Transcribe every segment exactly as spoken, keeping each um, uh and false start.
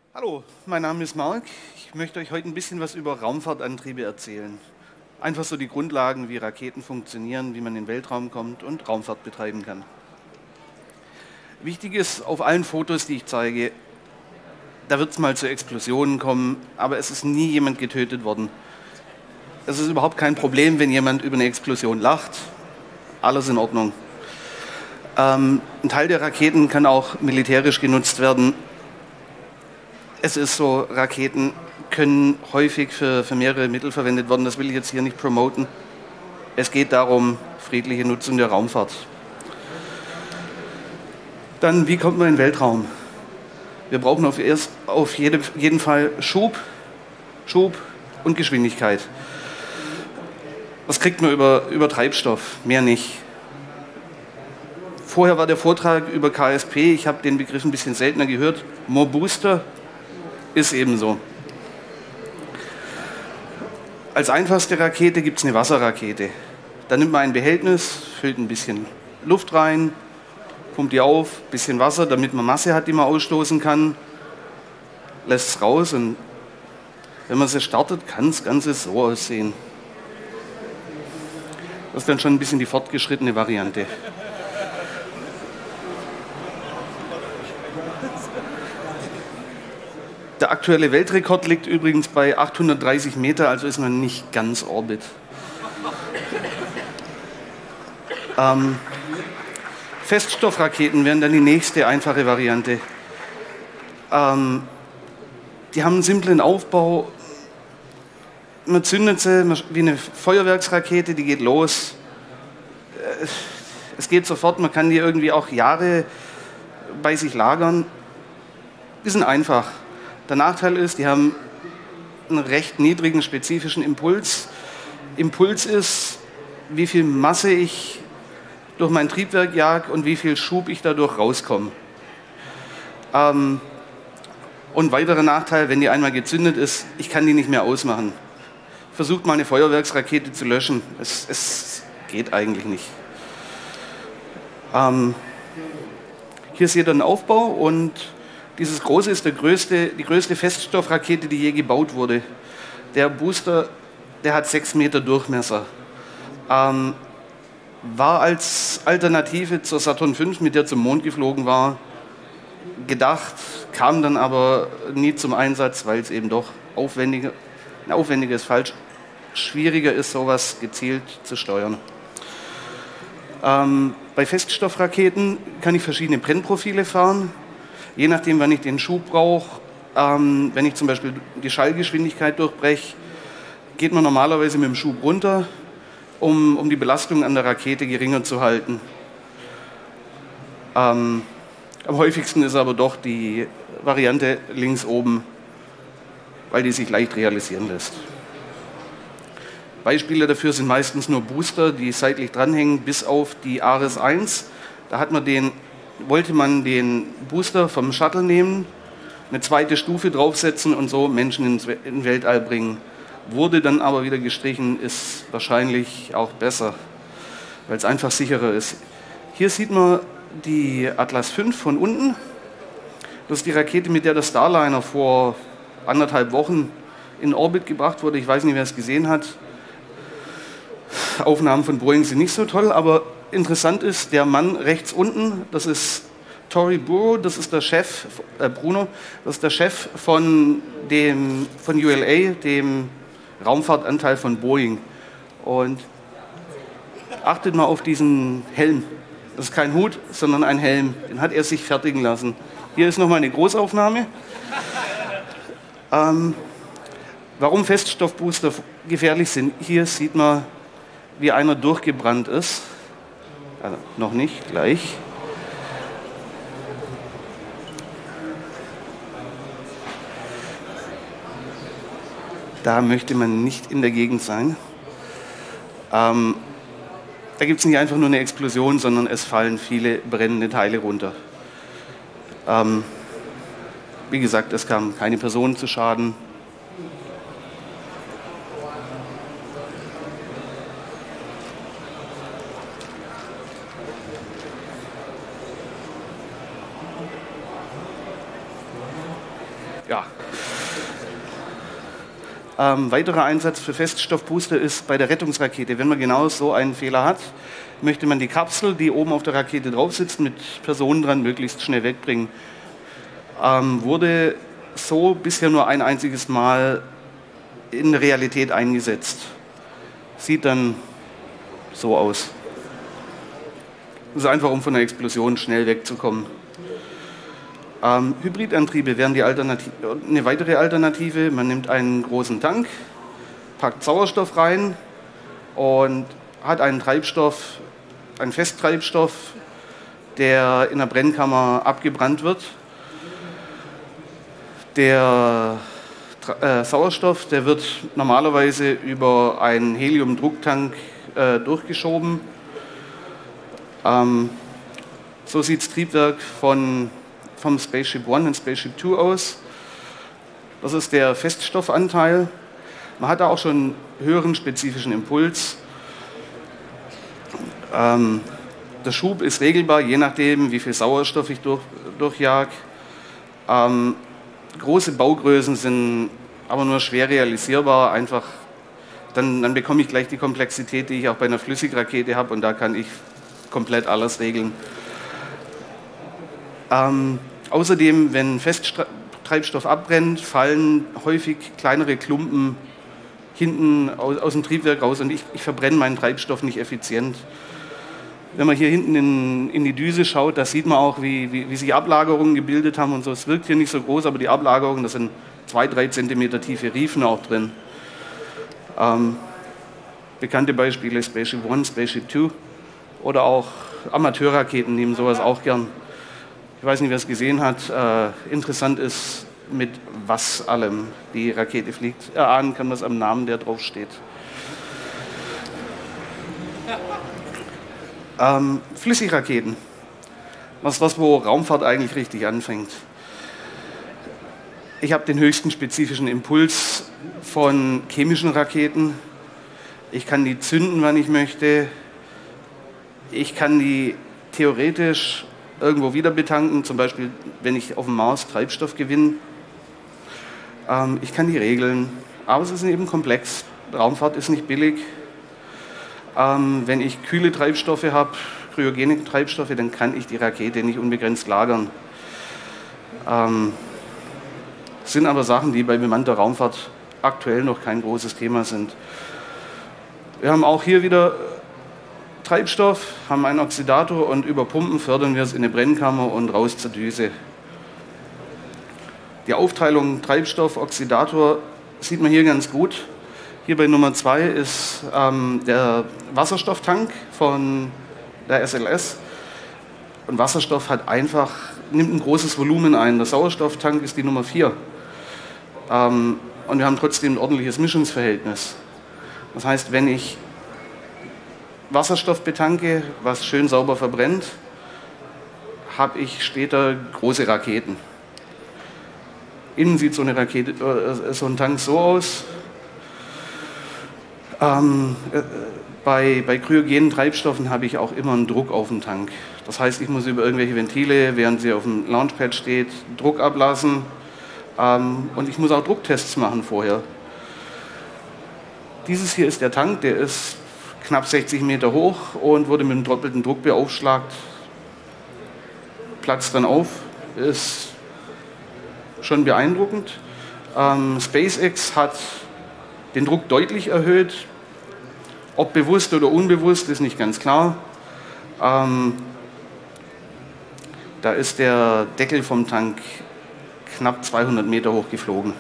Hallo, mein Name ist Marc. Ich möchte euch heute ein bisschen was über Raumfahrtantriebe erzählen. Einfach so die Grundlagen, wie Raketen funktionieren, wie man in den Weltraum kommt und Raumfahrt betreiben kann. Wichtig ist auf allen Fotos, die ich zeige, da wird es mal zu Explosionen kommen, aber es ist nie jemand getötet worden. Es ist überhaupt kein Problem, wenn jemand über eine Explosion lacht. Alles in Ordnung. Ähm, ein Teil der Raketen kann auch militärisch genutzt werden. Es ist so, Raketen können häufig für, für mehrere Mittel verwendet werden. Das will ich jetzt hier nicht promoten. Es geht darum, friedliche Nutzung der Raumfahrt. Dann, wie kommt man in den Weltraum? Wir brauchen auf, erst, auf jede, jeden Fall Schub, Schub und Geschwindigkeit. Das kriegt man über, über Treibstoff, mehr nicht. Vorher war der Vortrag über K S P, ich habe den Begriff ein bisschen seltener gehört. More Booster ist ebenso. Als einfachste Rakete gibt es eine Wasserrakete. Da nimmt man ein Behältnis, füllt ein bisschen Luft rein, pumpt die auf, ein bisschen Wasser, damit man Masse hat, die man ausstoßen kann, lässt es raus und wenn man sie startet, kann das Ganze so aussehen. Das ist dann schon ein bisschen die fortgeschrittene Variante. Der aktuelle Weltrekord liegt übrigens bei achthundertdreißig Meter, also ist man nicht ganz Orbit. ähm, Feststoffraketen wären dann die nächste einfache Variante. Ähm, die haben einen simplen Aufbau. Man zündet sie wie eine Feuerwerksrakete, die geht los. Es geht sofort, man kann die irgendwie auch Jahre bei sich lagern. Die sind einfach. Der Nachteil ist, die haben einen recht niedrigen spezifischen Impuls. Impuls ist, wie viel Masse ich durch mein Triebwerk jag und wie viel Schub ich dadurch rauskomme. Ähm, und weiterer Nachteil, wenn die einmal gezündet ist, ich kann die nicht mehr ausmachen. Versucht mal eine Feuerwerksrakete zu löschen. Es, es geht eigentlich nicht. Ähm, hier seht ihr den Aufbau und dieses Große ist der größte, die größte Feststoffrakete, die je gebaut wurde. Der Booster, der hat sechs Meter Durchmesser. Ähm, war als Alternative zur Saturn fünf, mit der zum Mond geflogen war, gedacht, kam dann aber nie zum Einsatz, weil es eben doch aufwendiger, aufwendiger ist falsch, schwieriger ist, sowas gezielt zu steuern. Ähm, bei Feststoffraketen kann ich verschiedene Brennprofile fahren. Je nachdem, wann ich den Schub brauche, ähm, wenn ich zum Beispiel die Schallgeschwindigkeit durchbreche, geht man normalerweise mit dem Schub runter, um, um die Belastung an der Rakete geringer zu halten. Ähm, am häufigsten ist aber doch die Variante links oben, weil die sich leicht realisieren lässt. Beispiele dafür sind meistens nur Booster, die seitlich dranhängen, bis auf die Ares eins. Da hat man den wollte man den Booster vom Shuttle nehmen, eine zweite Stufe draufsetzen und so Menschen ins Weltall bringen. Wurde dann aber wieder gestrichen, ist wahrscheinlich auch besser, weil es einfach sicherer ist. Hier sieht man die Atlas fünf von unten. Das ist die Rakete, mit der der Starliner vor anderthalb Wochen in Orbit gebracht wurde. Ich weiß nicht, wer es gesehen hat. Aufnahmen von Boeing sind nicht so toll, aber interessant ist, der Mann rechts unten, das ist Tory Burrow, das ist der Chef, äh Bruno, das ist der Chef von, dem, von U L A, dem Raumfahrtanteil von Boeing. Und achtet mal auf diesen Helm. Das ist kein Hut, sondern ein Helm. Den hat er sich fertigen lassen. Hier ist nochmal eine Großaufnahme. ähm, warum Feststoffbooster gefährlich sind, hier sieht man, wie einer durchgebrannt ist. Also noch nicht, gleich. Da möchte man nicht in der Gegend sein. Ähm, da gibt es nicht einfach nur eine Explosion, sondern es fallen viele brennende Teile runter. Ähm, wie gesagt, es kam keine Person zu Schaden. ja. Ähm, weiterer Einsatz für Feststoffbooster ist bei der Rettungsrakete. Wenn man genau so einen Fehler hat, möchte man die Kapsel, die oben auf der Rakete drauf sitzt, mit Personen dran möglichst schnell wegbringen. Ähm, wurde so bisher nur ein einziges Mal in der Realität eingesetzt. Sieht dann so aus. Das ist einfach, um von der Explosion schnell wegzukommen. Ähm, Hybridantriebe wären die Alternative, eine weitere Alternative. Man nimmt einen großen Tank, packt Sauerstoff rein und hat einen Treibstoff, einen Festtreibstoff, der in der Brennkammer abgebrannt wird. Der äh, Sauerstoff, der wird normalerweise über einen Heliumdrucktank äh, durchgeschoben. Ähm, so sieht das Triebwerk von vom Spaceship One und Spaceship Two aus. Das ist der Feststoffanteil. Man hat da auch schon einen höheren spezifischen Impuls. Ähm, der Schub ist regelbar, je nachdem, wie viel Sauerstoff ich durch, durchjag. Ähm, große Baugrößen sind aber nur schwer realisierbar. Einfach, dann, dann bekomme ich gleich die Komplexität, die ich auch bei einer Flüssigrakete habe, und da kann ich komplett alles regeln. Ähm, außerdem, wenn Festtreibstoff abbrennt, fallen häufig kleinere Klumpen hinten aus, aus dem Triebwerk raus und ich, ich verbrenne meinen Treibstoff nicht effizient. Wenn man hier hinten in, in die Düse schaut, da sieht man auch, wie, wie, wie sich Ablagerungen gebildet haben und so. Es wirkt hier nicht so groß, aber die Ablagerungen, das sind zwei, drei Zentimeter tiefe Riefen auch drin. Ähm, bekannte Beispiele Spaceship One, Spaceship Two oder auch Amateurraketen nehmen sowas auch gern. Ich weiß nicht, wer es gesehen hat. Äh, interessant ist, mit was allem die Rakete fliegt. Erahnen kann man es am Namen, der drauf steht. Ähm, Flüssigraketen. Was, was, wo Raumfahrt eigentlich richtig anfängt. Ich habe den höchsten spezifischen Impuls von chemischen Raketen. Ich kann die zünden, wann ich möchte. Ich kann die theoretisch irgendwo wieder betanken, zum Beispiel, wenn ich auf dem Mars Treibstoff gewinne. Ähm, ich kann die regeln, aber es ist eben komplex. Raumfahrt ist nicht billig. Ähm, wenn ich kühle Treibstoffe habe, cryogene Treibstoffe, dann kann ich die Rakete nicht unbegrenzt lagern. Ähm, sind aber Sachen, die bei bemannter Raumfahrt aktuell noch kein großes Thema sind. Wir haben auch hier wieder Treibstoff, haben einen Oxidator und über Pumpen fördern wir es in eine Brennkammer und raus zur Düse. Die Aufteilung Treibstoff, Oxidator sieht man hier ganz gut. Hier bei Nummer zwei ist ähm, der Wasserstofftank von der S L S. Und Wasserstoff hat einfach, nimmt ein großes Volumen ein. Der Sauerstofftank ist die Nummer vier. Ähm, und wir haben trotzdem ein ordentliches Mischungsverhältnis. Das heißt, wenn ich Wasserstoff betanke, was schön sauber verbrennt, habe ich später große Raketen. Innen sieht so eine Rakete, äh, so ein Tank so aus. Ähm, äh, bei, bei kryogenen Treibstoffen habe ich auch immer einen Druck auf den Tank. Das heißt, ich muss über irgendwelche Ventile, während sie auf dem Launchpad steht, Druck ablassen. Ähm, und ich muss auch Drucktests machen vorher. Dieses hier ist der Tank, der ist knapp sechzig Meter hoch und wurde mit einem doppelten Druck beaufschlagt. Platzt dann auf, ist schon beeindruckend. Ähm, SpaceX hat den Druck deutlich erhöht. Ob bewusst oder unbewusst, ist nicht ganz klar. Ähm, da ist der Deckel vom Tank knapp zweihundert Meter hoch geflogen.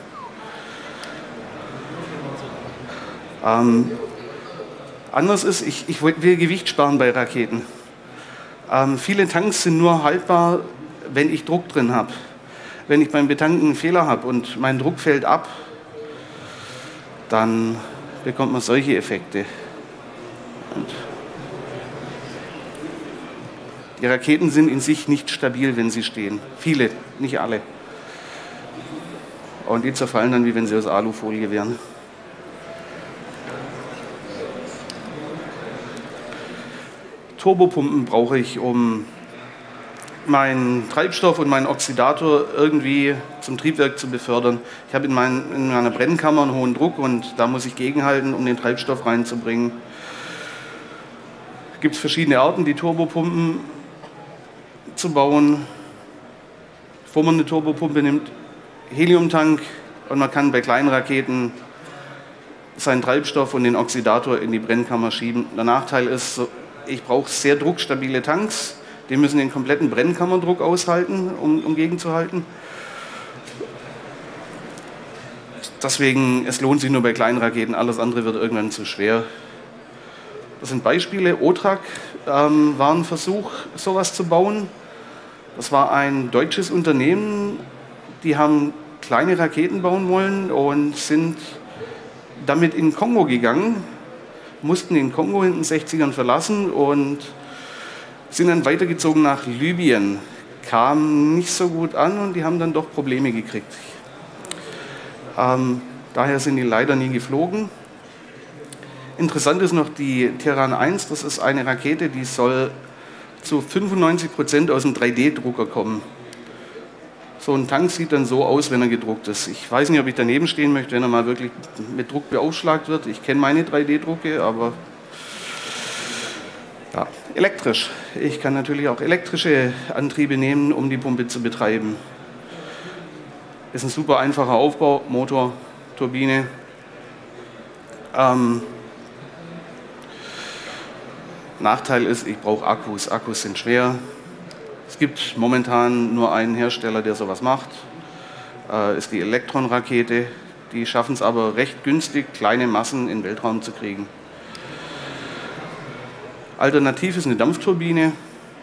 Ähm, anders ist, ich, ich will Gewicht sparen bei Raketen. Ähm, viele Tanks sind nur haltbar, wenn ich Druck drin habe. Wenn ich beim Betanken einen Fehler habe und mein Druck fällt ab, dann bekommt man solche Effekte. Und die Raketen sind in sich nicht stabil, wenn sie stehen. Viele, nicht alle. Und die zerfallen dann, wie wenn sie aus Alufolie wären. Turbopumpen brauche ich, um meinen Treibstoff und meinen Oxidator irgendwie zum Triebwerk zu befördern. Ich habe in, mein, in meiner Brennkammer einen hohen Druck und da muss ich gegenhalten, um den Treibstoff reinzubringen. Es gibt verschiedene Arten, die Turbopumpen zu bauen. Bevor man eine Turbopumpe nimmt, Heliumtank, und man kann bei kleinen Raketen seinen Treibstoff und den Oxidator in die Brennkammer schieben. Der Nachteil ist, ich brauche sehr druckstabile Tanks. Die müssen den kompletten Brennkammerdruck aushalten, um, um gegenzuhalten. Deswegen, es lohnt sich nur bei kleinen Raketen, alles andere wird irgendwann zu schwer. Das sind Beispiele. OTRAG ähm, war ein Versuch, sowas zu bauen. Das war ein deutsches Unternehmen, die haben kleine Raketen bauen wollen und sind damit in den Kongo gegangen, mussten den Kongo in den sechzigern verlassen und sind dann weitergezogen nach Libyen. Kam nicht so gut an und die haben dann doch Probleme gekriegt. Ähm, daher sind die leider nie geflogen. Interessant ist noch die Terran eins, das ist eine Rakete, die soll zu fünfundneunzig Prozent aus dem drei D Drucker kommen. So ein Tank sieht dann so aus, wenn er gedruckt ist. Ich weiß nicht, ob ich daneben stehen möchte, wenn er mal wirklich mit Druck beaufschlagt wird. Ich kenne meine drei D Drucke, aber ja, elektrisch. Ich kann natürlich auch elektrische Antriebe nehmen, um die Pumpe zu betreiben. Ist ein super einfacher Aufbau, Motor, Turbine. Ähm, Nachteil ist, ich brauche Akkus. Akkus sind schwer. Es gibt momentan nur einen Hersteller, der sowas macht. Äh, ist die Elektron-Rakete. Die schaffen es aber recht günstig, kleine Massen in den Weltraum zu kriegen. Alternativ ist eine Dampfturbine.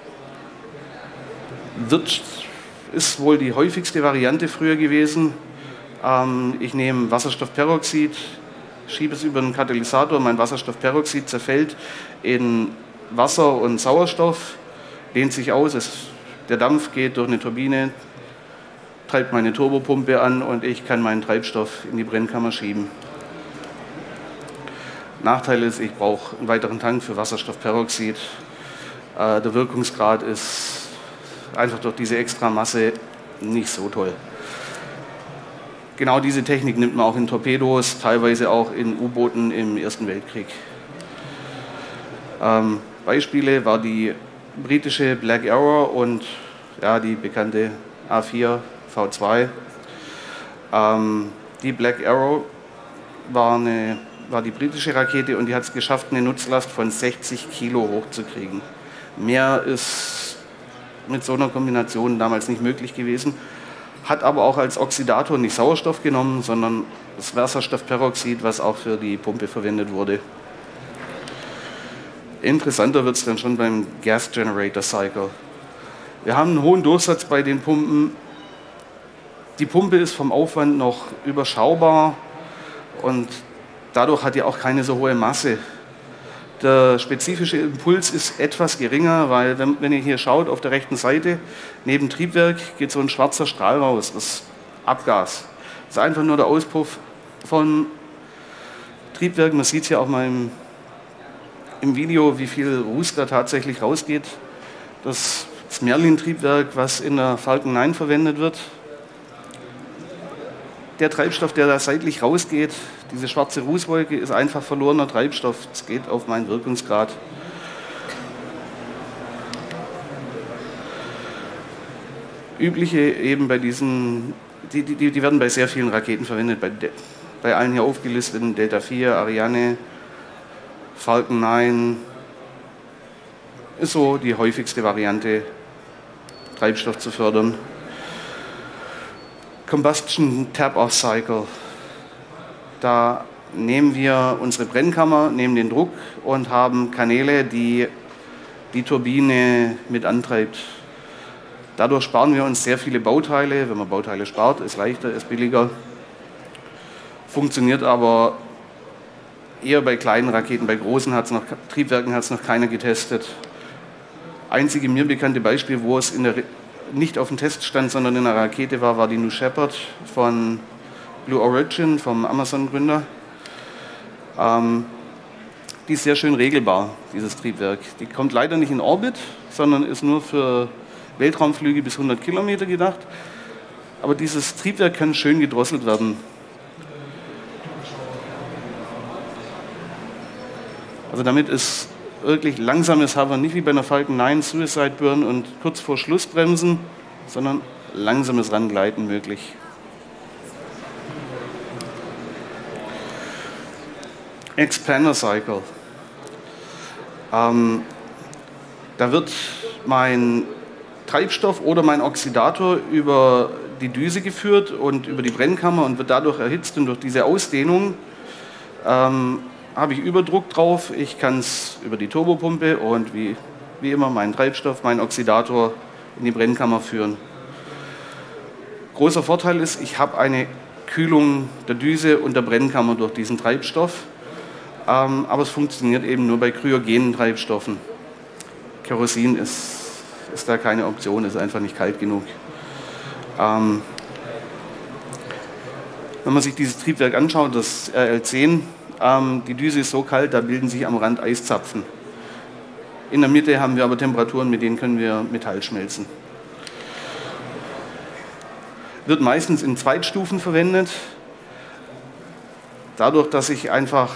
Wird, ist wohl die häufigste Variante früher gewesen. Ähm, ich nehme Wasserstoffperoxid, schiebe es über einen Katalysator, mein Wasserstoffperoxid zerfällt in Wasser und Sauerstoff, dehnt sich aus, es, der Dampf geht durch eine Turbine, treibt meine Turbopumpe an und ich kann meinen Treibstoff in die Brennkammer schieben. Nachteil ist, ich brauche einen weiteren Tank für Wasserstoffperoxid. Äh, der Wirkungsgrad ist einfach durch diese extra Masse nicht so toll. Genau diese Technik nimmt man auch in Torpedos, teilweise auch in U-Booten im Ersten Weltkrieg. Ähm, Beispiele war die britische Black Arrow und ja, die bekannte A vier V zwei. Ähm, die Black Arrow war, eine, war die britische Rakete und die hat es geschafft, eine Nutzlast von sechzig Kilo hochzukriegen. Mehr ist mit so einer Kombination damals nicht möglich gewesen. Hat aber auch als Oxidator nicht Sauerstoff genommen, sondern das Wasserstoffperoxid, was auch für die Pumpe verwendet wurde. Interessanter wird es dann schon beim Gas Generator Cycle. Wir haben einen hohen Durchsatz bei den Pumpen. Die Pumpe ist vom Aufwand noch überschaubar und dadurch hat die auch keine so hohe Masse. Der spezifische Impuls ist etwas geringer, weil wenn, wenn ihr hier schaut, auf der rechten Seite, neben Triebwerk geht so ein schwarzer Strahl raus, das ist Abgas. Das ist einfach nur der Auspuff von Triebwerk. Man sieht es ja auch mal im, im Video, wie viel Ruß da tatsächlich rausgeht. Das, das Merlin-Triebwerk, was in der Falcon neun verwendet wird. Der Treibstoff, der da seitlich rausgeht, diese schwarze Rußwolke, ist einfach verlorener Treibstoff. Es geht auf meinen Wirkungsgrad. Übliche eben bei diesen, die, die, die werden bei sehr vielen Raketen verwendet, bei, bei allen hier aufgelisteten, Delta vier, Ariane, Falcon neun, ist so die häufigste Variante, Treibstoff zu fördern. Combustion Tap-Off Cycle. Da nehmen wir unsere Brennkammer, nehmen den Druck und haben Kanäle, die die Turbine mit antreibt. Dadurch sparen wir uns sehr viele Bauteile. Wenn man Bauteile spart, ist leichter, ist billiger. Funktioniert aber eher bei kleinen Raketen. Bei großen hat's noch, Triebwerken hat es noch keiner getestet. Einzige mir bekannte Beispiel, wo es in der nicht auf dem Test stand, sondern in einer Rakete war, war die New Shepard von Blue Origin, vom Amazon-Gründer. Ähm, die ist sehr schön regelbar, dieses Triebwerk. Die kommt leider nicht in Orbit, sondern ist nur für Weltraumflüge bis hundert Kilometer gedacht. Aber dieses Triebwerk kann schön gedrosselt werden. Also damit ist wirklich langsames Hovern, nicht wie bei einer Falcon neun Suicide Burn und kurz vor Schluss bremsen, sondern langsames Rangleiten möglich. Expander Cycle. Ähm, da wird mein Treibstoff oder mein Oxidator über die Düse geführt und über die Brennkammer und wird dadurch erhitzt, und durch diese Ausdehnung ähm, habe ich Überdruck drauf. Ich kann es über die Turbopumpe und wie, wie immer meinen Treibstoff, meinen Oxidator in die Brennkammer führen. Großer Vorteil ist, ich habe eine Kühlung der Düse und der Brennkammer durch diesen Treibstoff. Ähm, aber es funktioniert eben nur bei kryogenen Treibstoffen. Kerosin ist, ist da keine Option, ist einfach nicht kalt genug. Ähm, wenn man sich dieses Triebwerk anschaut, das R L zehn, ähm, die Düse ist so kalt, da bilden sich am Rand Eiszapfen. In der Mitte haben wir aber Temperaturen, mit denen können wir Metall schmelzen. Wird meistens in Zweitstufen verwendet, dadurch, dass ich einfach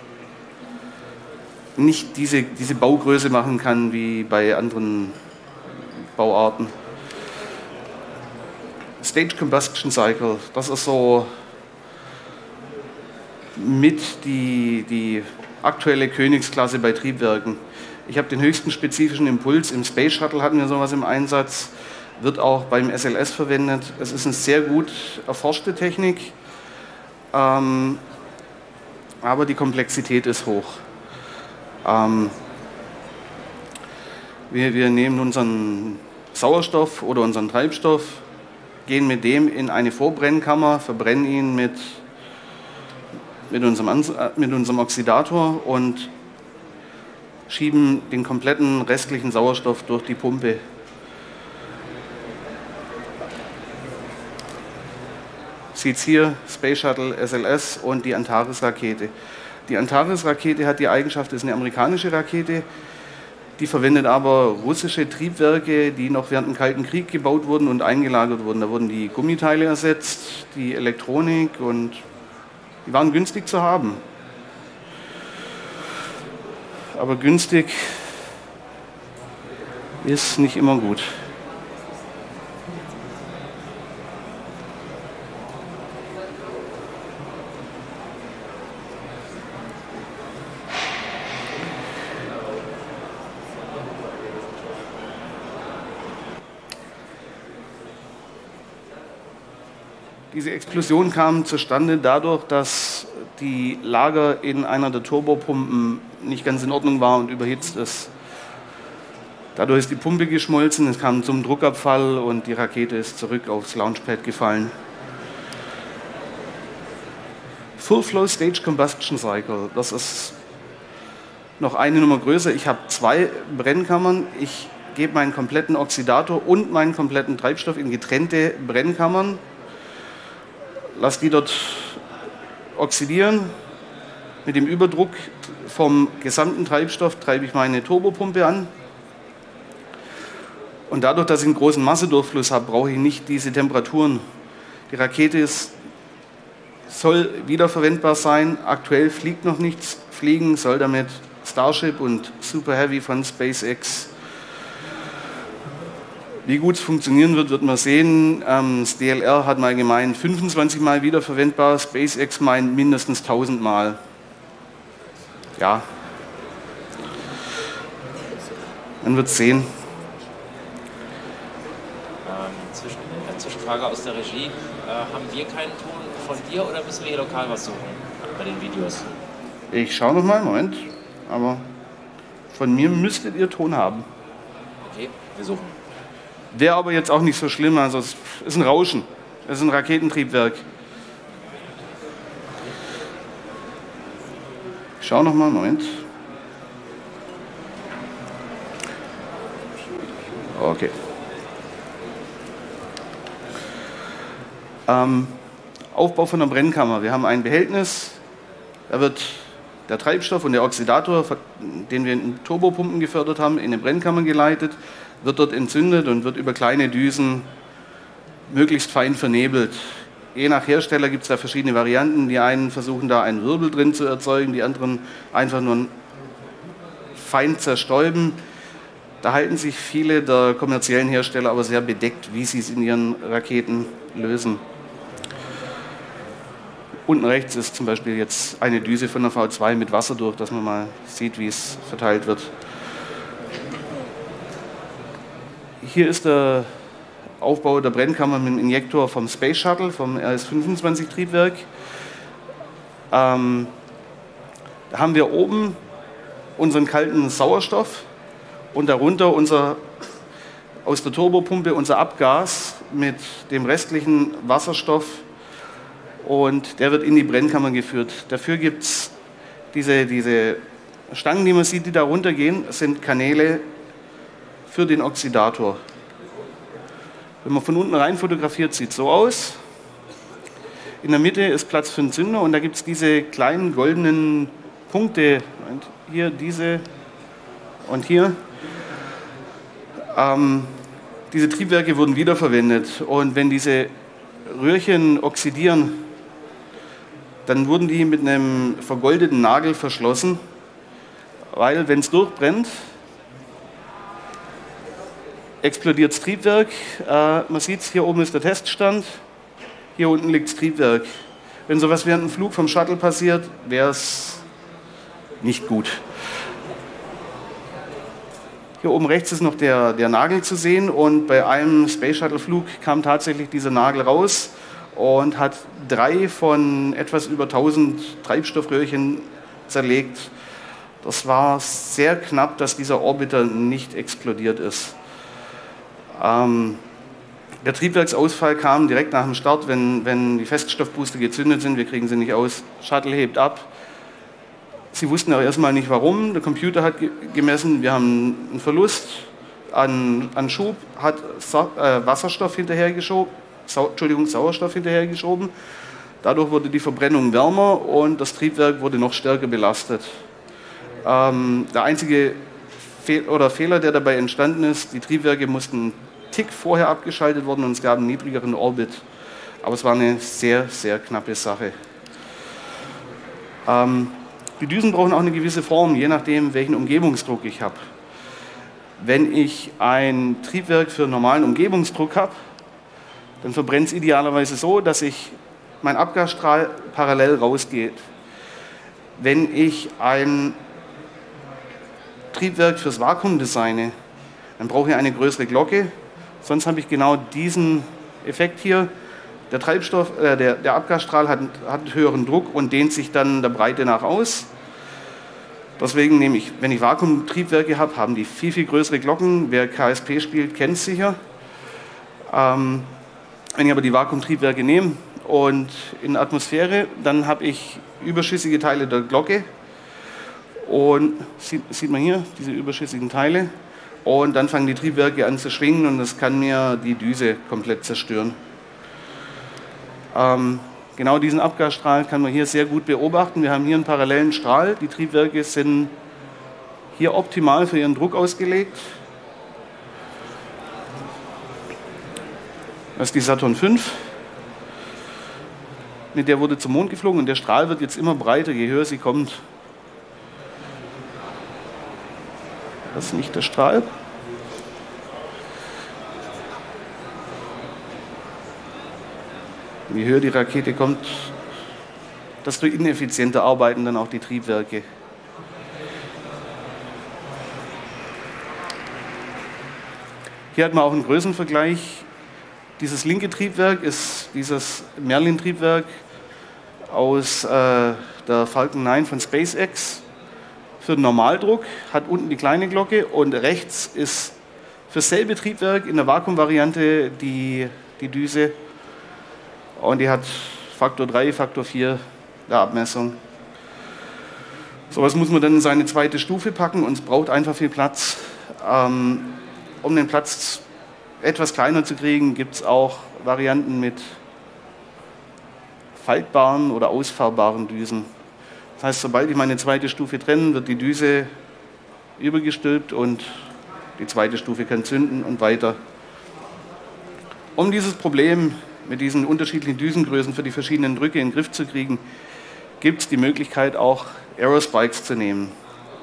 nicht diese, diese Baugröße machen kann wie bei anderen Bauarten. Stage Combustion Cycle, das ist so mit die, die aktuelle Königsklasse bei Triebwerken. Ich habe den höchsten spezifischen Impuls. Im Space Shuttle hatten wir sowas im Einsatz, wird auch beim S L S verwendet. Es ist eine sehr gut erforschte Technik, ähm, aber die Komplexität ist hoch. Ähm, wir, wir nehmen unseren Sauerstoff oder unseren Treibstoff, gehen mit dem in eine Vorbrennkammer, verbrennen ihn mit, mit, unserem, mit unserem Oxidator und schieben den kompletten restlichen Sauerstoff durch die Pumpe. Sieht hier Space Shuttle, S L S und die Antares-Rakete. Die Antares-Rakete hat die Eigenschaft, es ist eine amerikanische Rakete, die verwendet aber russische Triebwerke, die noch während dem Kalten Krieg gebaut wurden und eingelagert wurden. Da wurden die Gummiteile ersetzt, die Elektronik, und die waren günstig zu haben. Aber günstig ist nicht immer gut. Diese Explosion kam zustande dadurch, dass die Lager in einer der Turbopumpen nicht ganz in Ordnung war und überhitzt ist. Dadurch ist die Pumpe geschmolzen, es kam zum Druckabfall und die Rakete ist zurück aufs Launchpad gefallen. Full Flow Stage Combustion Cycle, das ist noch eine Nummer größer. Ich habe zwei Brennkammern, ich gebe meinen kompletten Oxidator und meinen kompletten Treibstoff in getrennte Brennkammern, lasse die dort oxidieren. Mit dem Überdruck vom gesamten Treibstoff treibe ich meine Turbopumpe an. Und dadurch, dass ich einen großen Massedurchfluss habe, brauche ich nicht diese Temperaturen. Die Rakete ist, soll wiederverwendbar sein. Aktuell fliegt noch nichts. Fliegen soll damit Starship und Super Heavy von SpaceX. Wie gut es funktionieren wird, wird man sehen. Ähm, das D L R hat mal gemeint, fünfundzwanzig Mal wiederverwendbar, SpaceX meint mindestens tausend Mal. Ja, man wird es sehen. Ähm, zwischen, äh, Zwischenfrage aus der Regie. Äh, haben wir keinen Ton von dir oder müssen wir hier lokal was suchen bei den Videos? Ich schaue noch mal, Moment. Aber von mir müsstet ihr Ton haben. Okay, wir suchen. Wäre aber jetzt auch nicht so schlimm, also es ist ein Rauschen, es ist ein Raketentriebwerk. Ich schau noch mal, Moment. Okay. Ähm, Aufbau von einer Brennkammer. Wir haben ein Behältnis, da wird der Treibstoff und der Oxidator, den wir in Turbopumpen gefördert haben, in eine Brennkammer geleitet. wird dort entzündet und wird über kleine Düsen möglichst fein vernebelt. Je nach Hersteller gibt es da verschiedene Varianten. Die einen versuchen da einen Wirbel drin zu erzeugen, die anderen einfach nur fein zerstäuben. Da halten sich viele der kommerziellen Hersteller aber sehr bedeckt, wie sie es in ihren Raketen lösen. Unten rechts ist zum Beispiel jetzt eine Düse von der V zwei mit Wasser durch, dass man mal sieht, wie es verteilt wird. Hier ist der Aufbau der Brennkammer mit dem Injektor vom Space Shuttle, vom R S fünfundzwanzig Triebwerk. Ähm, da haben wir oben unseren kalten Sauerstoff und darunter unser, aus der Turbopumpe unser Abgas mit dem restlichen Wasserstoff, und der wird in die Brennkammer geführt. Dafür gibt es diese, diese Stangen, die man sieht, die da runtergehen, sind Kanäle für den Oxidator. Wenn man von unten rein fotografiert, sieht es so aus. In der Mitte ist Platz für den Zünder und da gibt es diese kleinen goldenen Punkte. Hier diese und hier. Ähm, diese Triebwerke wurden wiederverwendet, und wenn diese Röhrchen oxidieren, dann wurden die mit einem vergoldeten Nagel verschlossen, weil, wenn es durchbrennt, explodiert das Triebwerk. Äh, man sieht es, hier oben ist der Teststand, hier unten liegt das Triebwerk. Wenn sowas während dem Flug vom Shuttle passiert, wäre es nicht gut. Hier oben rechts ist noch der, der Nagel zu sehen, und bei einem Space Shuttle Flug kam tatsächlich dieser Nagel raus und hat drei von etwas über tausend Treibstoffröhrchen zerlegt. Das war sehr knapp, dass dieser Orbiter nicht explodiert ist. Ähm, der Triebwerksausfall kam direkt nach dem Start, wenn, wenn die Feststoffbooster gezündet sind. Wir kriegen sie nicht aus. Shuttle hebt ab. Sie wussten aber erstmal nicht warum. Der Computer hat gemessen, wir haben einen Verlust an, an Schub, hat Sa äh, Wasserstoff hinterhergeschoben, Sau Entschuldigung, Sauerstoff hinterhergeschoben. Dadurch wurde die Verbrennung wärmer und das Triebwerk wurde noch stärker belastet. Ähm, der einzige Fe oder Fehler, der dabei entstanden ist, die Triebwerke mussten einen Tick vorher abgeschaltet werden und es gab einen niedrigeren Orbit. Aber es war eine sehr, sehr knappe Sache. Ähm, Die Düsen brauchen auch eine gewisse Form, je nachdem, welchen Umgebungsdruck ich habe. Wenn ich ein Triebwerk für normalen Umgebungsdruck habe, dann verbrennt es idealerweise so, dass ich mein Abgasstrahl parallel rausgeht. Wenn ich ein Triebwerk fürs Vakuum designe, dann brauche ich eine größere Glocke, sonst habe ich genau diesen Effekt hier. Der Treibstoff, äh, der, der Abgasstrahl hat, hat höheren Druck und dehnt sich dann der Breite nach aus. Deswegen nehme ich, wenn ich Vakuumtriebwerke habe, haben die viel, viel größere Glocken. Wer K S P spielt, kennt es sicher. Ähm, wenn ich aber die Vakuumtriebwerke nehme und in der Atmosphäre, dann habe ich überschüssige Teile der Glocke. Und sieht, sieht man hier, diese überschüssigen Teile. Und dann fangen die Triebwerke an zu schwingen und das kann mir die Düse komplett zerstören. Ähm, genau diesen Abgasstrahl kann man hier sehr gut beobachten. Wir haben hier einen parallelen Strahl. Die Triebwerke sind hier optimal für ihren Druck ausgelegt. Das ist die Saturn fünf. Mit der wurde zum Mond geflogen und der Strahl wird jetzt immer breiter, je höher sie kommt. Das ist nicht der Strahl. Je höher die Rakete kommt, desto ineffizienter arbeiten dann auch die Triebwerke. Hier hat man auch einen Größenvergleich. Dieses linke Triebwerk ist dieses Merlin-Triebwerk aus äh, der Falcon neun von SpaceX für den Normaldruck, hat unten die kleine Glocke und rechts ist für dasselbe Triebwerk in der Vakuumvariante die, die Düse. Und die hat Faktor drei, Faktor vier der Abmessung. So was muss man dann in seine zweite Stufe packen und es braucht einfach viel Platz. Ähm, um den Platz etwas kleiner zu kriegen, gibt es auch Varianten mit faltbaren oder ausfahrbaren Düsen. Das heißt, sobald ich meine zweite Stufe trenne, wird die Düse übergestülpt und die zweite Stufe kann zünden und weiter. Um dieses Problem mit diesen unterschiedlichen Düsengrößen für die verschiedenen Drücke in den Griff zu kriegen, gibt es die Möglichkeit, auch Aerospikes zu nehmen.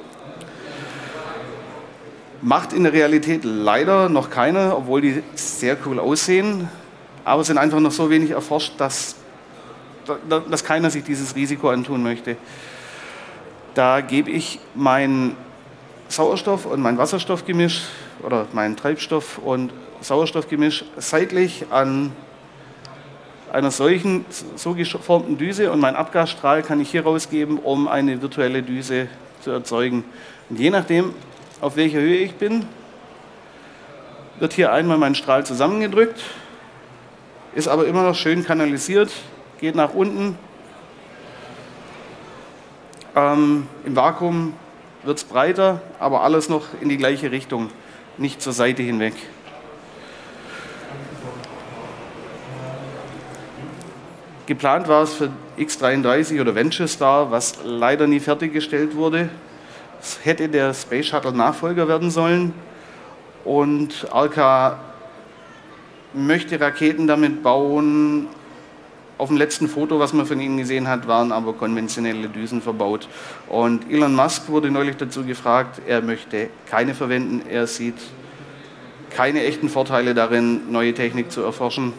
Macht in der Realität leider noch keiner, obwohl die sehr cool aussehen, aber sind einfach noch so wenig erforscht, dass, dass keiner sich dieses Risiko antun möchte. Da gebe ich mein Sauerstoff- und mein Wasserstoffgemisch oder mein Treibstoff- und Sauerstoffgemisch seitlich an einer solchen, so geformten Düse und meinen Abgasstrahl kann ich hier rausgeben, um eine virtuelle Düse zu erzeugen. Und je nachdem, auf welcher Höhe ich bin, wird hier einmal mein Strahl zusammengedrückt, ist aber immer noch schön kanalisiert, geht nach unten. Ähm, Im Vakuum wird es breiter, aber alles noch in die gleiche Richtung, nicht zur Seite hinweg. Geplant war es für X dreiunddreißig oder Venture Star, was leider nie fertiggestellt wurde. Es hätte der Space Shuttle Nachfolger werden sollen und Arca möchte Raketen damit bauen. Auf dem letzten Foto, was man von ihnen gesehen hat, waren aber konventionelle Düsen verbaut. Und Elon Musk wurde neulich dazu gefragt, er möchte keine verwenden, er sieht keine echten Vorteile darin, neue Technik zu erforschen,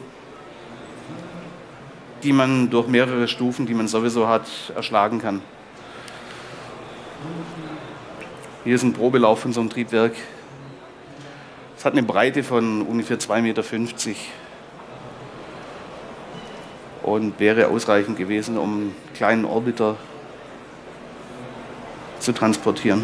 die man durch mehrere Stufen, die man sowieso hat, erschlagen kann. Hier ist ein Probelauf von so einem Triebwerk. Es hat eine Breite von ungefähr zwei Komma fünfzig Meter und wäre ausreichend gewesen, um einen kleinen Orbiter zu transportieren.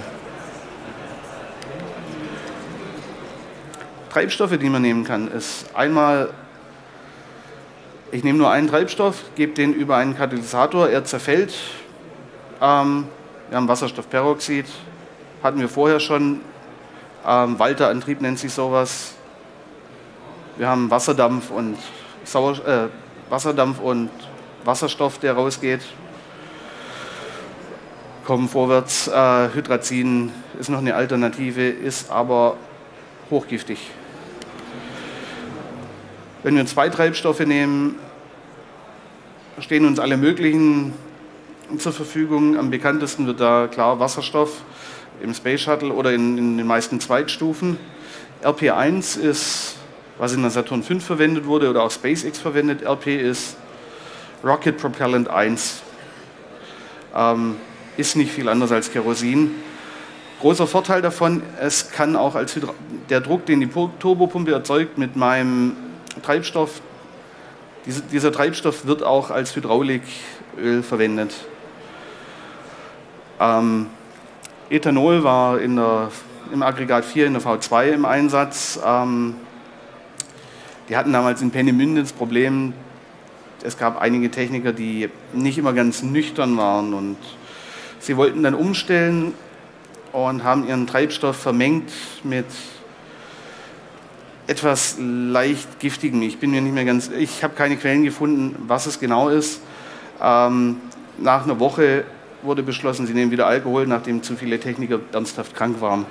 Treibstoffe, die man nehmen kann, ist einmal, ich nehme nur einen Treibstoff, gebe den über einen Katalysator, er zerfällt. Ähm, wir haben Wasserstoffperoxid, hatten wir vorher schon. Ähm, Walter-Antrieb nennt sich sowas. Wir haben Wasserdampf und, Sauer, äh, Wasserdampf und Wasserstoff, der rausgeht. Kommen vorwärts. Äh, Hydrazin ist noch eine Alternative, ist aber hochgiftig. Wenn wir zwei Treibstoffe nehmen, stehen uns alle möglichen zur Verfügung. Am bekanntesten wird da klar Wasserstoff im Space Shuttle oder in, in den meisten Zweitstufen. R P eins ist, was in der Saturn fünf verwendet wurde oder auch SpaceX verwendet. R P ist Rocket Propellant eins. Ähm, ist nicht viel anders als Kerosin. Großer Vorteil davon, es kann auch als Hydra der Druck, den die Turbopumpe erzeugt mit meinem Treibstoff, diese, dieser Treibstoff wird auch als Hydrauliköl verwendet. Ähm, Ethanol war in der, im Aggregat vier in der V zwei im Einsatz. Ähm, die hatten damals in Peenemünde das Problem, es gab einige Techniker, die nicht immer ganz nüchtern waren und sie wollten dann umstellen und haben ihren Treibstoff vermengt mit etwas leicht giftigem. Ich bin mir nicht mehr ganz, ich habe keine Quellen gefunden, was es genau ist. Ähm, nach einer Woche wurde beschlossen, sie nehmen wieder Alkohol, nachdem zu viele Techniker ernsthaft krank waren.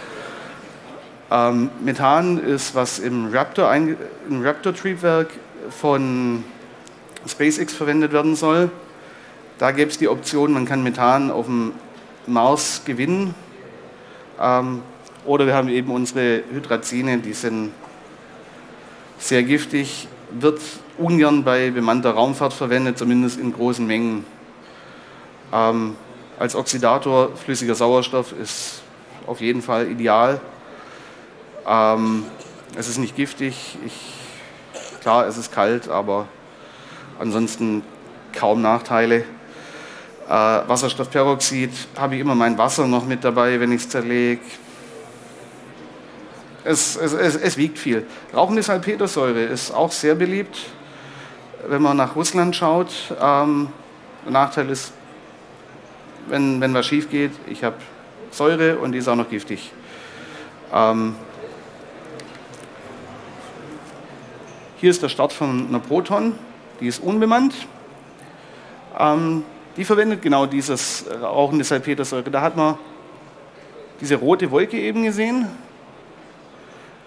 Ähm, Methan ist, was im Raptor, im Raptor-Triebwerk von SpaceX verwendet werden soll. Da gäbe es die Option, man kann Methan auf dem Mars gewinnen. Ähm, oder wir haben eben unsere Hydrazine, die sind sehr giftig, wird ungern bei bemannter Raumfahrt verwendet, zumindest in großen Mengen. Ähm, als Oxidator flüssiger Sauerstoff ist auf jeden Fall ideal. Ähm, es ist nicht giftig. Ich, klar, es ist kalt, aber ansonsten kaum Nachteile. Äh, Wasserstoffperoxid habe ich immer mein Wasser noch mit dabei, wenn ich es zerlege. Es, es, es, es wiegt viel. Rauchende Salpetersäure ist auch sehr beliebt, wenn man nach Russland schaut. Ähm, der Nachteil ist, wenn, wenn was schief geht, ich habe Säure und die ist auch noch giftig. Ähm, hier ist der Start von einer Proton, die ist unbemannt. Ähm, die verwendet genau dieses rauchende Salpetersäure. Da hat man diese rote Wolke eben gesehen.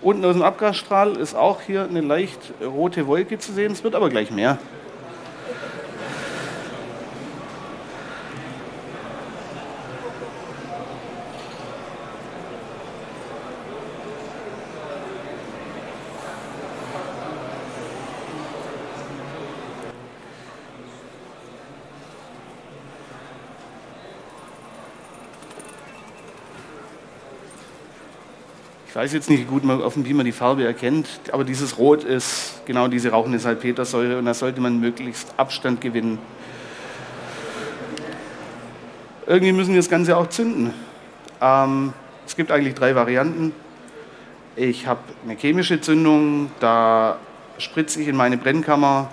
Unten aus dem Abgasstrahl ist auch hier eine leicht rote Wolke zu sehen, es wird aber gleich mehr. Ich weiß jetzt nicht, wie gut man auf dem Beamer die Farbe erkennt, aber dieses Rot ist genau diese rauchende Salpetersäure und da sollte man möglichst Abstand gewinnen. Irgendwie müssen wir das Ganze auch zünden. Ähm, es gibt eigentlich drei Varianten. Ich habe eine chemische Zündung, da spritze ich in meine Brennkammer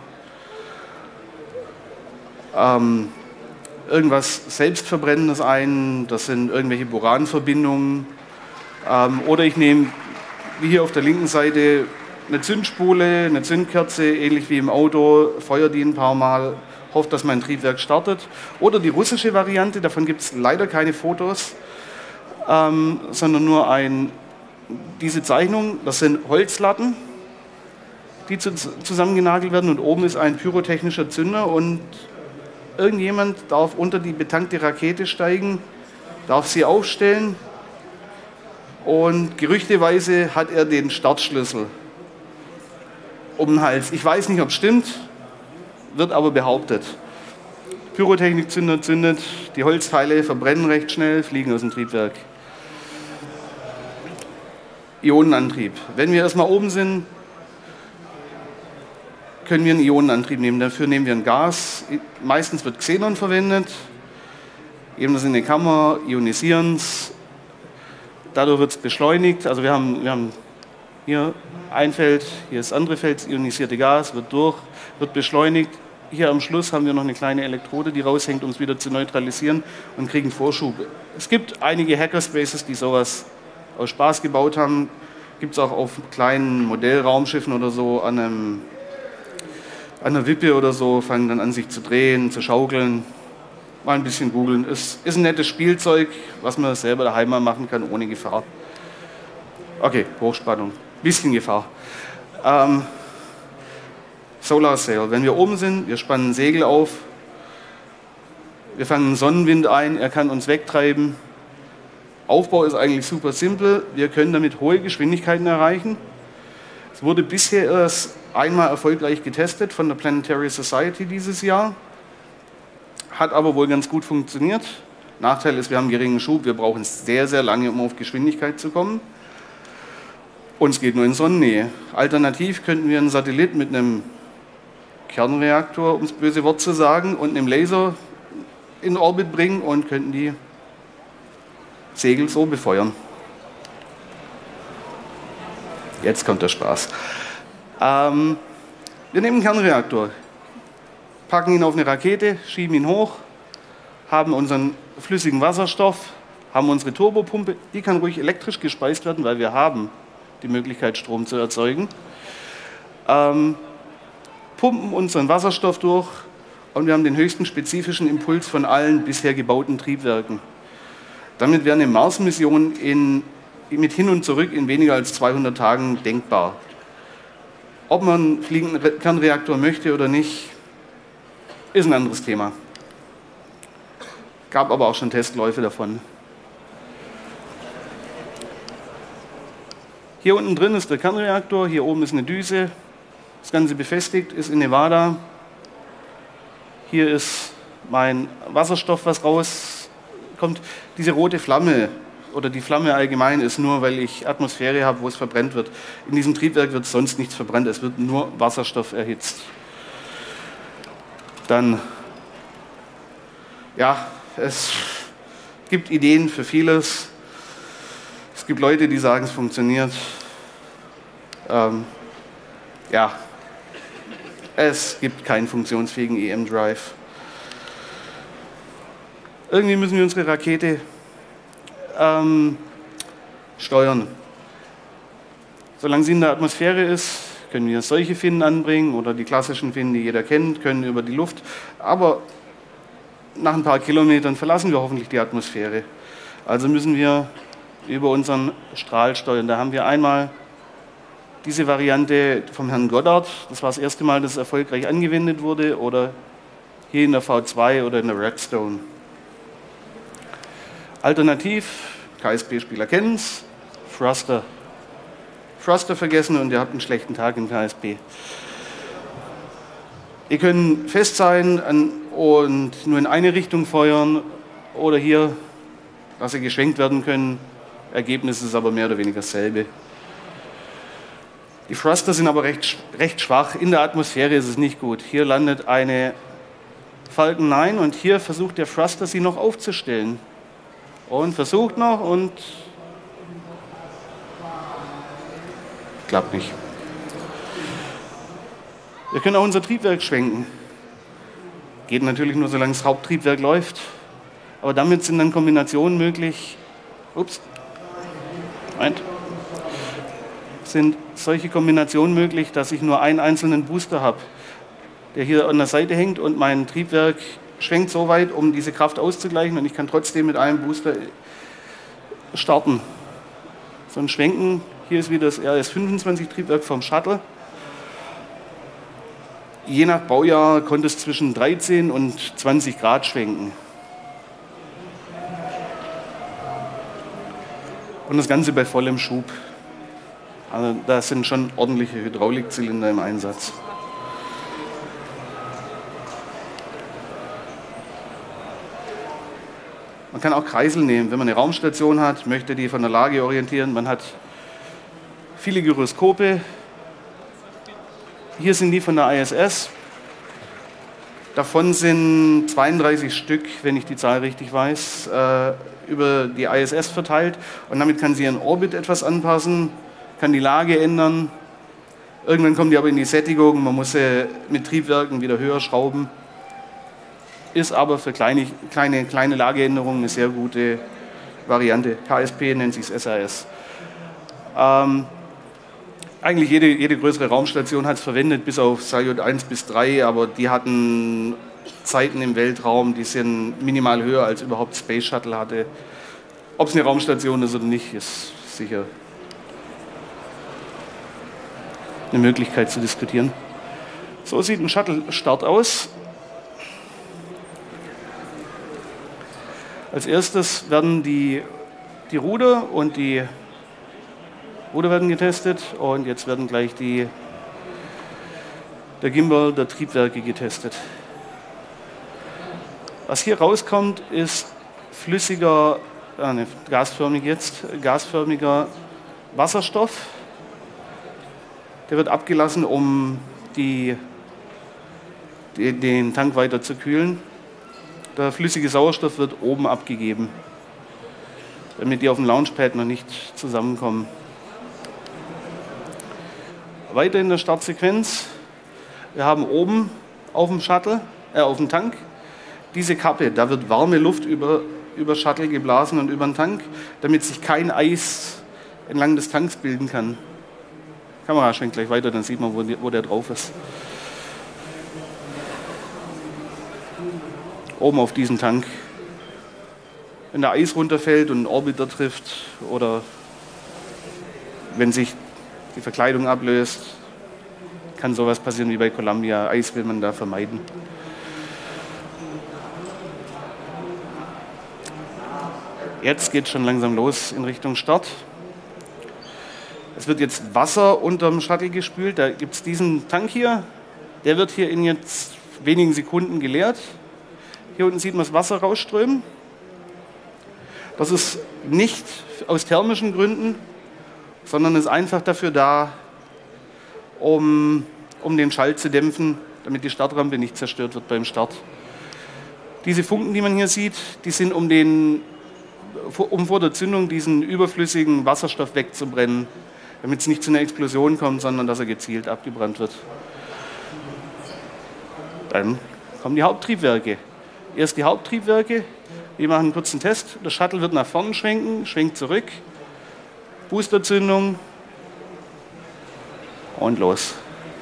ähm, irgendwas Selbstverbrennendes ein, das sind irgendwelche Boranverbindungen. Ähm, oder ich nehme, wie hier auf der linken Seite, eine Zündspule, eine Zündkerze, ähnlich wie im Auto, feuere die ein paar Mal, hoffe, dass mein Triebwerk startet. Oder die russische Variante, davon gibt es leider keine Fotos, ähm, sondern nur ein, diese Zeichnung, das sind Holzlatten, die zu, zusammengenagelt werden und oben ist ein pyrotechnischer Zünder und irgendjemand darf unter die betankte Rakete steigen, darf sie aufstellen. Und gerüchteweise hat er den Startschlüssel um den Hals. Ich weiß nicht, ob es stimmt, wird aber behauptet. Pyrotechnikzünder zündet, die Holzteile verbrennen recht schnell, fliegen aus dem Triebwerk. Ionenantrieb. Wenn wir erstmal oben sind, können wir einen Ionenantrieb nehmen. Dafür nehmen wir ein Gas. Meistens wird Xenon verwendet. Geben das in die Kammer, ionisieren es. Dadurch wird es beschleunigt. Also wir haben, wir haben hier ein Feld, hier ist das andere Feld, das ionisierte Gas, wird durch, wird beschleunigt. Hier am Schluss haben wir noch eine kleine Elektrode, die raushängt, um es wieder zu neutralisieren und kriegen Vorschub. Es gibt einige Hackerspaces, die sowas aus Spaß gebaut haben. Gibt es auch auf kleinen Modellraumschiffen oder so an, einem, an einer Wippe oder so, fangen dann an sich zu drehen, zu schaukeln. Mal ein bisschen googeln. Es ist ein nettes Spielzeug, was man selber daheim mal machen kann, ohne Gefahr. Okay, Hochspannung. Bisschen Gefahr. Ähm, Solar Sail. Wenn wir oben sind, wir spannen Segel auf, wir fangen Sonnenwind ein, er kann uns wegtreiben. Aufbau ist eigentlich super simpel. Wir können damit hohe Geschwindigkeiten erreichen. Es wurde bisher erst einmal erfolgreich getestet von der Planetary Society dieses Jahr. Hat aber wohl ganz gut funktioniert. Nachteil ist, wir haben geringen Schub, wir brauchen sehr, sehr lange, um auf Geschwindigkeit zu kommen. Und es geht nur in Sonnennähe. Alternativ könnten wir einen Satellit mit einem Kernreaktor, um das böse Wort zu sagen, und einem Laser in Orbit bringen und könnten die Segel so befeuern. Jetzt kommt der Spaß. Ähm, wir nehmen einen Kernreaktor. Packen ihn auf eine Rakete, schieben ihn hoch, haben unseren flüssigen Wasserstoff, haben unsere Turbopumpe, die kann ruhig elektrisch gespeist werden, weil wir haben die Möglichkeit, Strom zu erzeugen. Ähm, pumpen unseren Wasserstoff durch und wir haben den höchsten spezifischen Impuls von allen bisher gebauten Triebwerken. Damit wäre eine Mars-Mission in, mit hin und zurück in weniger als zweihundert Tagen denkbar. Ob man einen fliegenden Kernreaktor möchte oder nicht, ist ein anderes Thema. Gab aber auch schon Testläufe davon. Hier unten drin ist der Kernreaktor, hier oben ist eine Düse. Das Ganze befestigt, ist in Nevada. Hier ist mein Wasserstoff, was rauskommt. Diese rote Flamme oder die Flamme allgemein ist nur, weil ich Atmosphäre habe, wo es verbrennt wird. In diesem Triebwerk wird sonst nichts verbrennt, es wird nur Wasserstoff erhitzt. Dann, ja, es gibt Ideen für vieles. Es gibt Leute, die sagen, es funktioniert. Ähm, ja, es gibt keinen funktionsfähigen E M-Drive. Irgendwie müssen wir unsere Rakete ähm, steuern. Solange sie in der Atmosphäre ist, können wir solche Finnen anbringen oder die klassischen Finnen, die jeder kennt, können über die Luft. Aber nach ein paar Kilometern verlassen wir hoffentlich die Atmosphäre. Also müssen wir über unseren Strahl steuern. Da haben wir einmal Diese Variante vom Herrn Goddard, das war das erste Mal, dass es erfolgreich angewendet wurde, oder hier in der V zwei oder in der Redstone. Alternativ, K S P-Spieler kennen es, Thruster. Thruster vergessen und ihr habt einen schlechten Tag in K S P. Ihr könnt fest sein und nur in eine Richtung feuern oder hier, dass sie geschwenkt werden können. Ergebnis ist aber mehr oder weniger dasselbe. Die Thruster sind aber recht, recht schwach. In der Atmosphäre ist es nicht gut. Hier landet eine Falcon neun und hier versucht der Thruster sie noch aufzustellen. Und versucht noch und klappt nicht. Wir können auch unser Triebwerk schwenken. Geht natürlich nur, solange das Haupttriebwerk läuft. Aber damit sind dann Kombinationen möglich. Ups. Moment. Sind solche Kombinationen möglich, dass ich nur einen einzelnen Booster habe, der hier an der Seite hängt und mein Triebwerk schwenkt so weit, um diese Kraft auszugleichen und ich kann trotzdem mit einem Booster starten. So ein Schwenken, hier ist wieder das R S fünfundzwanzig Triebwerk vom Shuttle. Je nach Baujahr konnte es zwischen dreizehn und zwanzig Grad schwenken. Und das Ganze bei vollem Schub. Also da sind schon ordentliche Hydraulikzylinder im Einsatz. Man kann auch Kreisel nehmen, wenn man eine Raumstation hat, möchte die von der Lage orientieren. Man hat viele Gyroskope. Hier sind die von der I S S. Davon sind zweiunddreißig Stück, wenn ich die Zahl richtig weiß, äh, über die I S S verteilt. Und damit kann sie ihren Orbit etwas anpassen, kann die Lage ändern. Irgendwann kommen die aber in die Sättigung, man muss sie mit Triebwerken wieder höher schrauben. Ist aber für kleine, kleine, kleine Lageänderungen eine sehr gute Variante. K S P nennt sich S A S. Ähm, eigentlich jede, jede größere Raumstation hat es verwendet, bis auf Salyut eins bis drei, aber die hatten Zeiten im Weltraum, die sind minimal höher als überhaupt Space Shuttle hatte. Ob es eine Raumstation ist oder nicht, ist sicher eine Möglichkeit zu diskutieren. So sieht ein Shuttle-Start aus. Als erstes werden die, die Ruder und die Ruder werden getestet und jetzt werden gleich die, der Gimbal der Triebwerke getestet. Was hier rauskommt, ist flüssiger, äh, ne, gasförmig jetzt, gasförmiger Wasserstoff. Der wird abgelassen, um die, die, den Tank weiter zu kühlen. Der flüssige Sauerstoff wird oben abgegeben, damit die auf dem Launchpad noch nicht zusammenkommen. Weiter in der Startsequenz. Wir haben oben auf dem Shuttle, äh, auf dem Tank, diese Kappe. Da wird warme Luft über, über Shuttle geblasen und über den Tank, damit sich kein Eis entlang des Tanks bilden kann. Die Kamera schwenkt gleich weiter, dann sieht man, wo, die, wo der drauf ist. Oben auf diesem Tank. Wenn der Eis runterfällt und ein Orbiter trifft oder wenn sich die Verkleidung ablöst, kann sowas passieren wie bei Columbia. Eis will man da vermeiden. Jetzt geht es schon langsam los in Richtung Start. Es wird jetzt Wasser unterm Shuttle gespült. Da gibt es diesen Tank hier. Der wird hier in jetzt wenigen Sekunden geleert. Hier unten sieht man das Wasser rausströmen. Das ist nicht aus thermischen Gründen, sondern ist einfach dafür da, um, um den Schall zu dämpfen, damit die Startrampe nicht zerstört wird beim Start. Diese Funken, die man hier sieht, die sind, um, den, um vor der Zündung diesen überflüssigen Wasserstoff wegzubrennen, damit es nicht zu einer Explosion kommt, sondern dass er gezielt abgebrannt wird. Dann kommen die Haupttriebwerke. Erst die Haupttriebwerke, wir machen einen kurzen Test. Der Shuttle wird nach vorne schwenken, schwenkt zurück, Boosterzündung und los.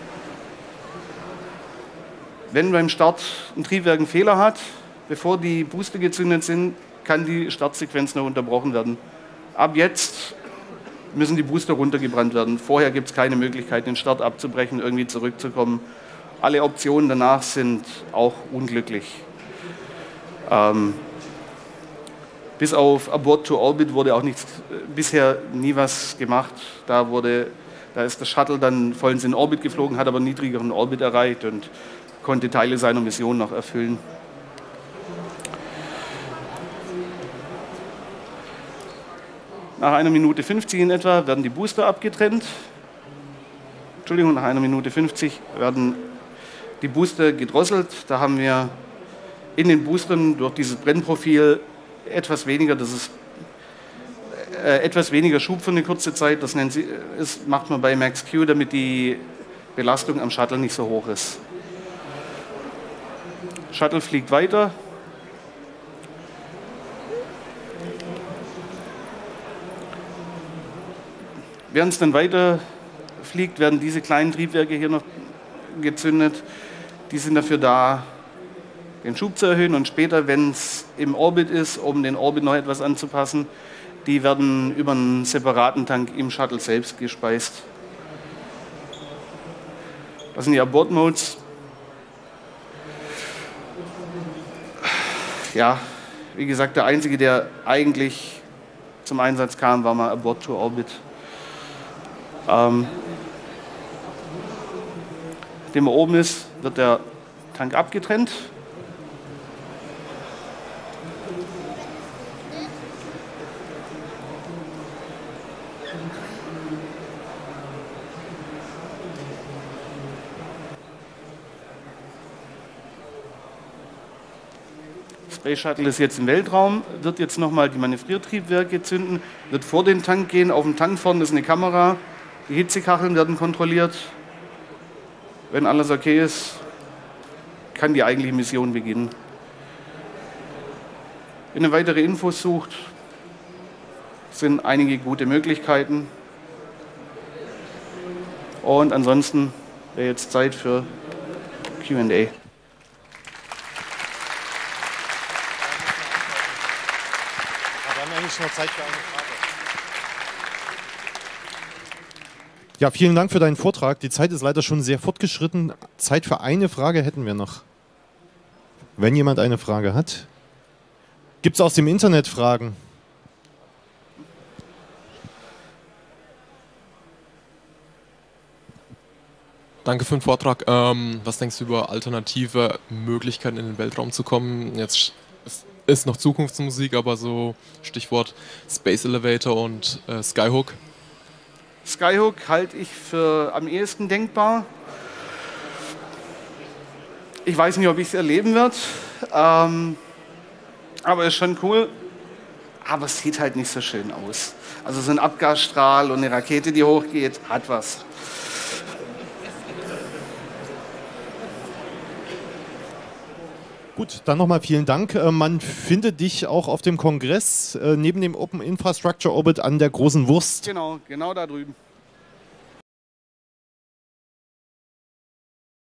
Wenn beim Start ein Triebwerk einen Fehler hat, bevor die Booster gezündet sind, kann die Startsequenz noch unterbrochen werden. Ab jetzt müssen die Booster runtergebrannt werden. Vorher gibt es keine Möglichkeit, den Start abzubrechen, irgendwie zurückzukommen. Alle Optionen danach sind auch unglücklich. Ähm, bis auf Abort to Orbit wurde auch nichts, bisher nie was gemacht. Da, wurde, da ist das Shuttle dann vollends in Orbit geflogen, hat aber einen niedrigeren Orbit erreicht und konnte Teile seiner Mission noch erfüllen. Nach einer Minute fünfzig in etwa werden die Booster abgetrennt. Entschuldigung, nach einer Minute fünfzig werden die Booster gedrosselt. Da haben wir in den Boostern durch dieses Brennprofil etwas weniger, das ist äh, etwas weniger Schub für eine kurze Zeit. Das nennt sie, ist, macht man bei Max-Q, damit die Belastung am Shuttle nicht so hoch ist. Shuttle fliegt weiter. Während es dann weiter fliegt, werden diese kleinen Triebwerke hier noch gezündet. Die sind dafür da, den Schub zu erhöhen und später, wenn es im Orbit ist, um den Orbit noch etwas anzupassen, die werden über einen separaten Tank im Shuttle selbst gespeist. Das sind die Abort-Modes. Ja, wie gesagt, der einzige, der eigentlich zum Einsatz kam, war mal Abort to Orbit. Ähm, nachdem er oben ist, wird der Tank abgetrennt. Space Shuttle ist jetzt im Weltraum, wird jetzt nochmal die Manövriertriebwerke zünden, wird vor den Tank gehen. Auf dem Tank vorne ist eine Kamera. Die Hitzekacheln werden kontrolliert. Wenn alles okay ist, kann die eigentliche Mission beginnen. Wenn ihr weitere Infos sucht, sind einige gute Möglichkeiten. Und ansonsten wäre jetzt Zeit für Q and A. Noch Zeit für eine Frage. Ja, vielen Dank für deinen Vortrag. Die Zeit ist leider schon sehr fortgeschritten. Zeit für eine Frage hätten wir noch. Wenn jemand eine Frage hat. Gibt es aus dem Internet Fragen? Danke für den Vortrag. Ähm, was denkst du über alternative Möglichkeiten, in den Weltraum zu kommen? Jetzt ist noch Zukunftsmusik, aber so Stichwort Space Elevator und äh, Skyhook. Skyhook halte ich für am ehesten denkbar. Ich weiß nicht, ob ich es erleben werde, ähm, aber ist schon cool. Aber es sieht halt nicht so schön aus. Also so ein Abgasstrahl und eine Rakete, die hochgeht, hat was. Gut, dann nochmal vielen Dank. Man findet dich auch auf dem Kongress neben dem Open Infrastructure Orbit an der Großen Wurst. Genau, genau da drüben.